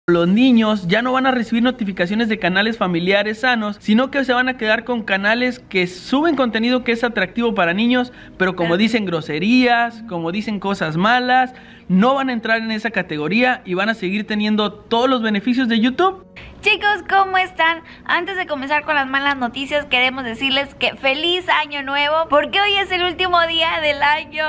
Los niños ya no van a recibir notificaciones de canales familiares sanos, sino que se van a quedar con canales que suben contenido que es atractivo para niños, pero como dicen groserías, como dicen cosas malas, no van a entrar en esa categoría y van a seguir teniendo todos los beneficios de YouTube. Chicos, ¿cómo están? Antes de comenzar con las malas noticias, queremos decirles que ¡feliz año nuevo! Porque hoy es el último día del año.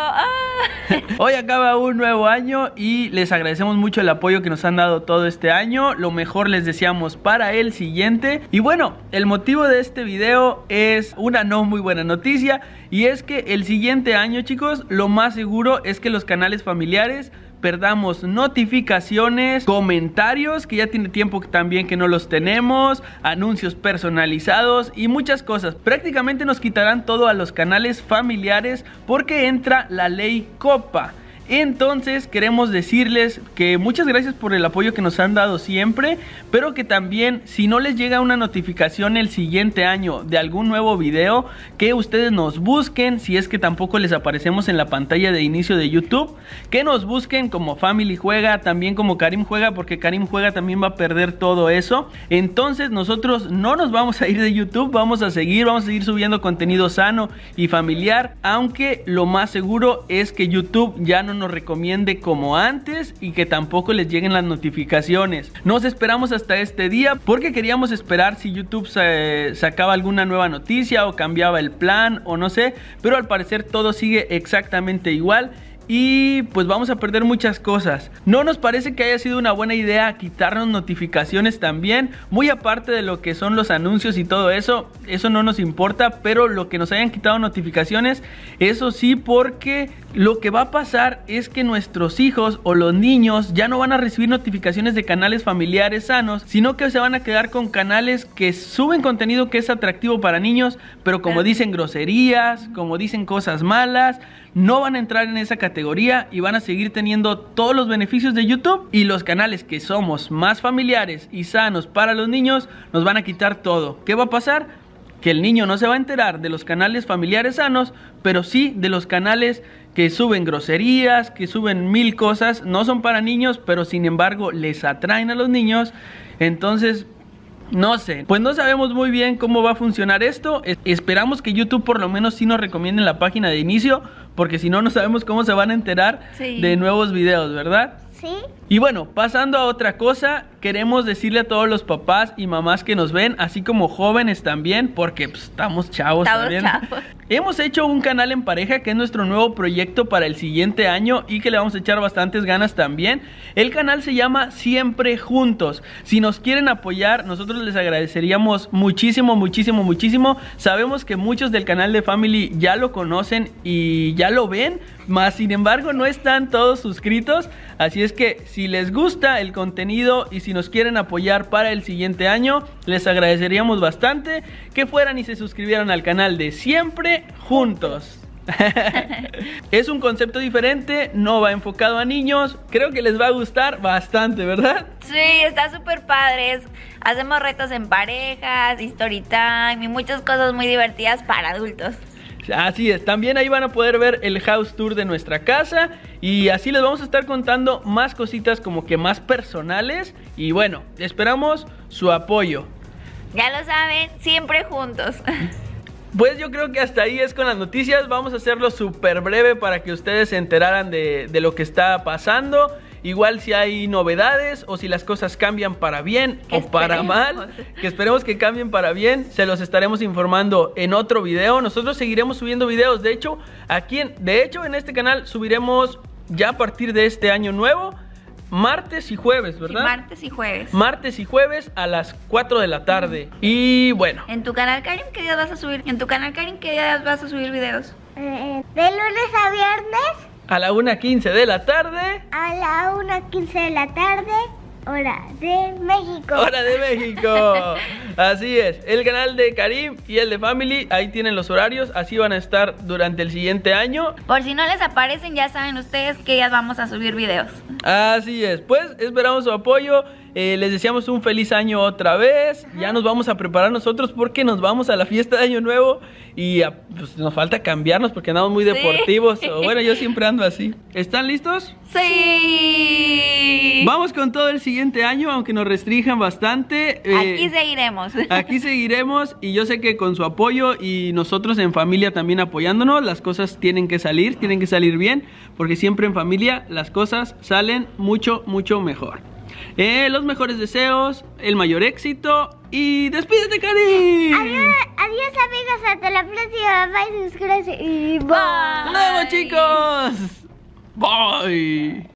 Hoy acaba un nuevo año y les agradecemos mucho el apoyo que nos han dado todo este año. Lo mejor les deseamos para el siguiente. Y bueno, el motivo de este video es una no muy buena noticia, y es que el siguiente año, chicos, lo más seguro es que los canales familiares perdamos notificaciones, comentarios, que ya tiene tiempo también que no los tenemos, anuncios personalizados y muchas cosas. Prácticamente nos quitarán todo a los canales familiares porque entra la ley Copa. Entonces queremos decirles que muchas gracias por el apoyo que nos han dado siempre, pero que también si no les llega una notificación el siguiente año de algún nuevo video, que ustedes nos busquen, si es que tampoco les aparecemos en la pantalla de inicio de YouTube, que nos busquen como Family Juega, también como Karim Juega, porque Karim Juega también va a perder todo eso. Entonces nosotros no nos vamos a ir de YouTube, vamos a seguir subiendo contenido sano y familiar, aunque lo más seguro es que YouTube ya no nos recomiende como antes y que tampoco les lleguen las notificaciones. Nos esperamos hasta este día porque queríamos esperar si YouTube sacaba alguna nueva noticia o cambiaba el plan o no sé, pero al parecer todo sigue exactamente igual. Y pues vamos a perder muchas cosas. No nos parece que haya sido una buena idea quitarnos notificaciones también. Muy aparte de lo que son los anuncios y todo eso, eso no nos importa. Pero lo que nos hayan quitado notificaciones, eso sí, porque lo que va a pasar es que nuestros hijos o los niños ya no van a recibir notificaciones de canales familiares sanos, sino que se van a quedar con canales que suben contenido que es atractivo para niños, pero como dicen groserías, como dicen cosas malas, no van a entrar en esa categoría y van a seguir teniendo todos los beneficios de YouTube. Y los canales que somos más familiares y sanos para los niños nos van a quitar todo. ¿Qué va a pasar? Que el niño no se va a enterar de los canales familiares sanos, pero sí de los canales que suben groserías, que suben mil cosas. No son para niños, pero sin embargo les atraen a los niños. Entonces, no sé, pues no sabemos muy bien cómo va a funcionar esto. Esperamos que YouTube por lo menos sí nos recomiende en la página de inicio, porque si no, no sabemos cómo se van a enterar de nuevos videos, ¿verdad? Sí. Y bueno, pasando a otra cosa, queremos decirle a todos los papás y mamás que nos ven, así como jóvenes también, porque pues, estamos chavos también. Hemos hecho un canal en pareja, que es nuestro nuevo proyecto para el siguiente año y que le vamos a echar bastantes ganas también. El canal se llama Siempre Juntos. Si nos quieren apoyar, nosotros les agradeceríamos muchísimo, muchísimo, muchísimo. Sabemos que muchos del canal de Family ya lo conocen y ya lo ven, mas sin embargo no están todos suscritos. Así es que si les gusta el contenido y si nos quieren apoyar para el siguiente año, les agradeceríamos bastante que fueran y se suscribieran al canal de Siempre Juntos. Es un concepto diferente, no va enfocado a niños. Creo que les va a gustar bastante, ¿verdad? Sí, está súper padre. Hacemos retos en parejas, story time y muchas cosas muy divertidas para adultos. Así es, también ahí van a poder ver el house tour de nuestra casa. Y así les vamos a estar contando más cositas como que más personales. Y bueno, esperamos su apoyo. Ya lo saben, siempre juntos. Pues yo creo que hasta ahí es con las noticias. Vamos a hacerlo súper breve para que ustedes se enteraran de lo que está pasando. Igual si hay novedades o si las cosas cambian para bien o para mal, que esperemos que cambien para bien, se los estaremos informando en otro video. Nosotros seguiremos subiendo videos. De hecho, en este canal subiremos ya a partir de este año nuevo martes y jueves, ¿verdad? Sí, martes y jueves. Martes y jueves a las 4 de la tarde. Y bueno. En tu canal, Karim, ¿qué días vas a subir? En tu canal, Karim, ¿qué días vas a subir videos? De lunes a viernes. A la 1:15 de la tarde. A la 1:15 de la tarde. Hora de México. Hora de México. Así es, el canal de Karim y el de Family, ahí tienen los horarios, así van a estar durante el siguiente año. Por si no les aparecen, ya saben ustedes que ya vamos a subir videos. Así es, pues esperamos su apoyo, les deseamos un feliz año otra vez. Ya nos vamos a preparar nosotros porque nos vamos a la fiesta de Año Nuevo y pues, nos falta cambiarnos porque andamos muy deportivos. O bueno, yo siempre ando así. ¿Están listos? Sí. Vamos con todo el siguiente año, aunque nos restrinjan bastante. Aquí seguiremos. Aquí seguiremos y yo sé que con su apoyo y nosotros en familia también apoyándonos, las cosas tienen que salir bien, porque siempre en familia las cosas salen mucho mejor. Los mejores deseos, el mayor éxito y despídete, Karim. Adiós amigos, hasta la próxima. Bye, suscríbete y bye. ¡Nos vemos, chicos! Bye.